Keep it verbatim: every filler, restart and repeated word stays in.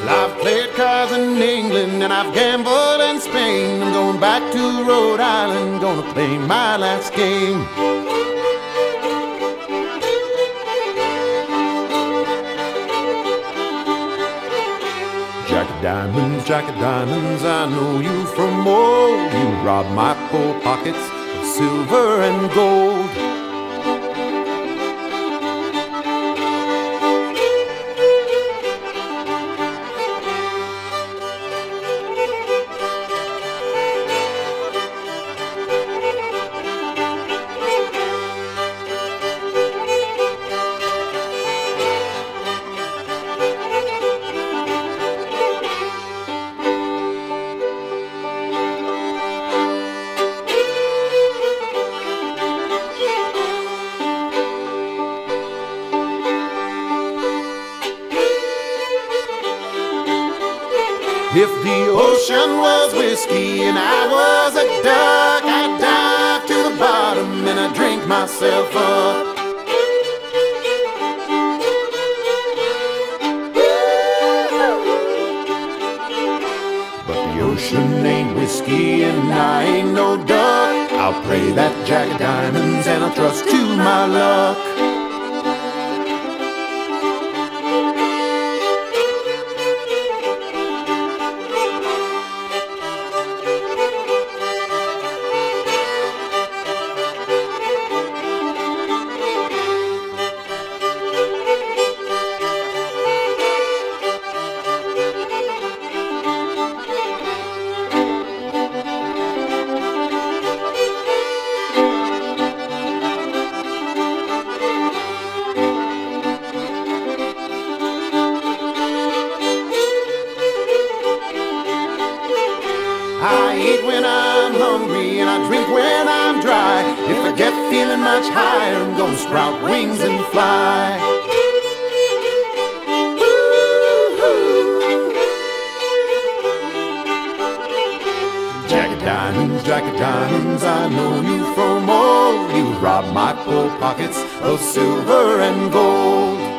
I've played cards in England and I've gambled in Spain. I'm going back to Rhode Island, gonna play my last game. Jack of diamonds, Jack of diamonds, I know you from old. You robbed my poor pockets of silver and gold. If the ocean was whiskey and I was a duck, I'd dive to the bottom and I'd drink myself up. But the ocean ain't whiskey and I ain't no duck. I'll play that Jack of diamonds and I'll trust to my luck. I eat when I'm hungry and I drink when I'm dry. If I get feeling much higher, I'm gonna sprout wings and fly. Jack of diamonds, Jack of diamonds, I know you from old. You robbed my poor pockets of silver and gold.